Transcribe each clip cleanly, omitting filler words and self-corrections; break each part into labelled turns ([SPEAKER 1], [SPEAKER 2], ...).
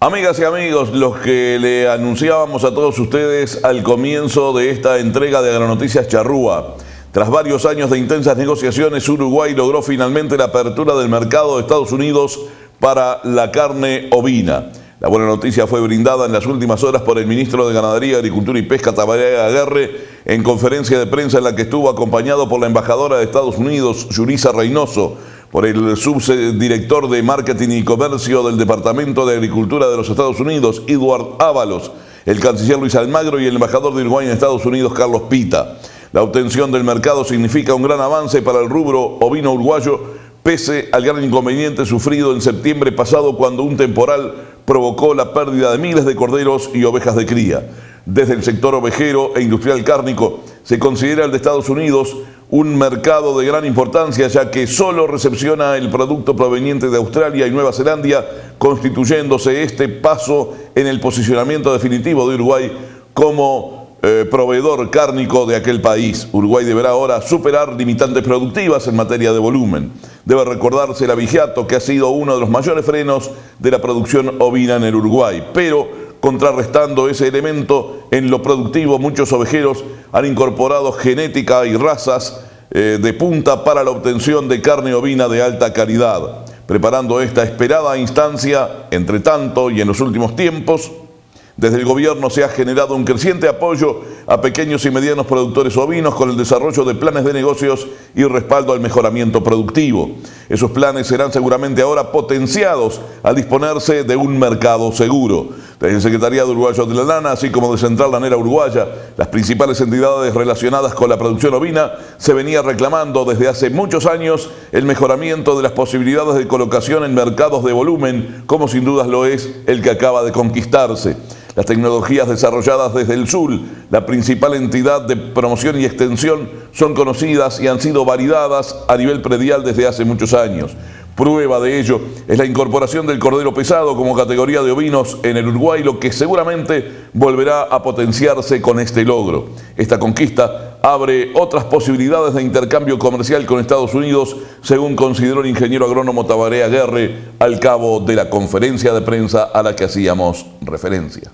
[SPEAKER 1] Amigas y amigos, los que le anunciábamos a todos ustedes al comienzo de esta entrega de Agronoticias Charrúa. Tras varios años de intensas negociaciones, Uruguay logró finalmente la apertura del mercado de Estados Unidos para la carne ovina. La buena noticia fue brindada en las últimas horas por el ministro de Ganadería, Agricultura y Pesca, Tabaré Aguerre, en conferencia de prensa en la que estuvo acompañado por la embajadora de Estados Unidos, Yurisa Reynoso, por el subdirector de Marketing y Comercio del Departamento de Agricultura de los Estados Unidos, Edward Ábalos, el canciller Luis Almagro y el embajador de Uruguay en Estados Unidos, Carlos Pita. La obtención del mercado significa un gran avance para el rubro ovino uruguayo, pese al gran inconveniente sufrido en septiembre pasado cuando un temporal provocó la pérdida de miles de corderos y ovejas de cría. Desde el sector ovejero e industrial cárnico se considera el de Estados Unidos un mercado de gran importancia, ya que solo recepciona el producto proveniente de Australia y Nueva Zelanda, constituyéndose este paso en el posicionamiento definitivo de Uruguay como proveedor cárnico de aquel país. Uruguay deberá ahora superar limitantes productivas en materia de volumen. Debe recordarse el abigeato, que ha sido uno de los mayores frenos de la producción ovina en el Uruguay, pero contrarrestando ese elemento en lo productivo, muchos ovejeros han incorporado genética y razas de punta para la obtención de carne ovina de alta calidad, preparando esta esperada instancia. Entre tanto, y en los últimos tiempos, desde el gobierno se ha generado un creciente apoyo a pequeños y medianos productores ovinos con el desarrollo de planes de negocios y respaldo al mejoramiento productivo. Esos planes serán seguramente ahora potenciados al disponerse de un mercado seguro. Desde el Secretariado Uruguayo de la Lana, así como de Central Lanera Uruguaya, las principales entidades relacionadas con la producción ovina, se venía reclamando desde hace muchos años el mejoramiento de las posibilidades de colocación en mercados de volumen, como sin dudas lo es el que acaba de conquistarse. Las tecnologías desarrolladas desde el SUL, la principal entidad de promoción y extensión, son conocidas y han sido validadas a nivel predial desde hace muchos años. Prueba de ello es la incorporación del cordero pesado como categoría de ovinos en el Uruguay, lo que seguramente volverá a potenciarse con este logro. Esta conquista abre otras posibilidades de intercambio comercial con Estados Unidos, según consideró el ingeniero agrónomo Tabaré Aguerre al cabo de la conferencia de prensa a la que hacíamos referencia.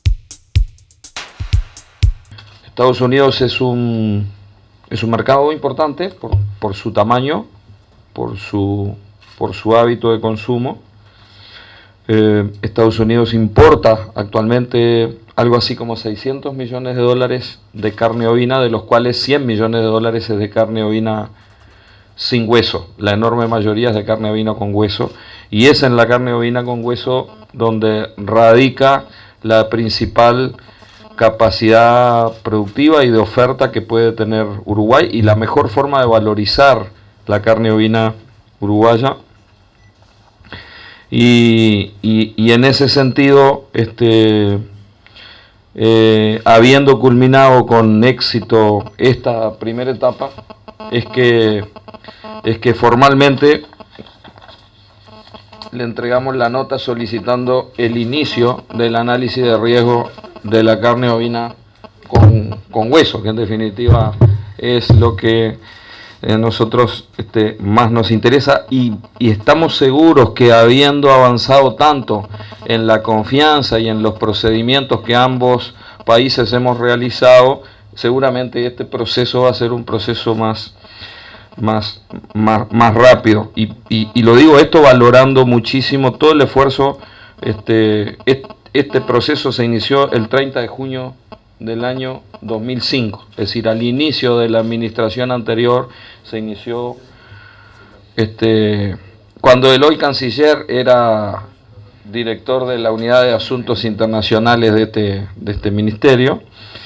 [SPEAKER 2] Estados Unidos es un mercado importante por su tamaño, por su hábito de consumo. Estados Unidos importa actualmente algo así como 600 millones de dólares de carne ovina, de los cuales 100 millones de dólares es de carne ovina sin hueso. La enorme mayoría es de carne ovina con hueso, y es en la carne ovina con hueso donde radica la principal capacidad productiva y de oferta que puede tener Uruguay, y la mejor forma de valorizar la carne ovina uruguaya. Y en ese sentido, habiendo culminado con éxito esta primera etapa, es que formalmente le entregamos la nota solicitando el inicio del análisis de riesgo de la carne ovina con hueso, que en definitiva es lo que a nosotros más nos interesa, y estamos seguros que, habiendo avanzado tanto en la confianza y en los procedimientos que ambos países hemos realizado, seguramente este proceso va a ser un proceso más rápido, y lo digo esto valorando muchísimo todo el esfuerzo. Este proceso se inició el 30 de junio del año 2005, es decir, al inicio de la administración anterior se inició, cuando el hoy canciller era director de la unidad de asuntos internacionales de este ministerio,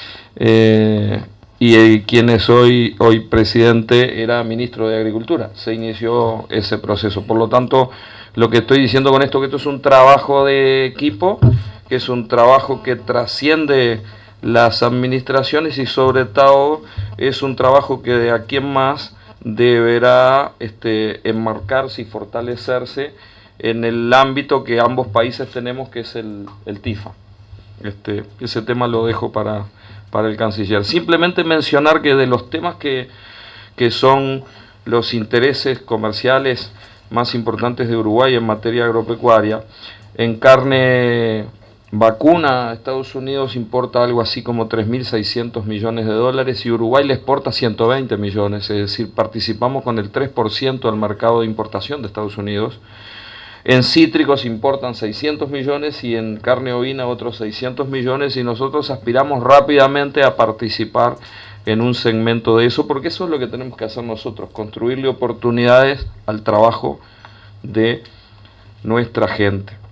[SPEAKER 2] y quien es hoy presidente era ministro de Agricultura. Se inició ese proceso. Por lo tanto, lo que estoy diciendo con esto, que esto es un trabajo de equipo, que es un trabajo que trasciende las administraciones, y sobre todo es un trabajo que de aquí en más deberá enmarcarse y fortalecerse en el ámbito que ambos países tenemos, que es el TIFA. Ese tema lo dejo para el canciller. Simplemente mencionar que de los temas que son los intereses comerciales más importantes de Uruguay en materia agropecuaria, En carne vacuna, Estados Unidos importa algo así como 3.600 millones de dólares y Uruguay le exporta 120 millones, es decir, participamos con el 3% del mercado de importación de Estados Unidos. En cítricos importan 600 millones y en carne ovina otros 600 millones y nosotros aspiramos rápidamente a participar en un segmento de eso, porque eso es lo que tenemos que hacer nosotros, construirle oportunidades al trabajo de nuestra gente.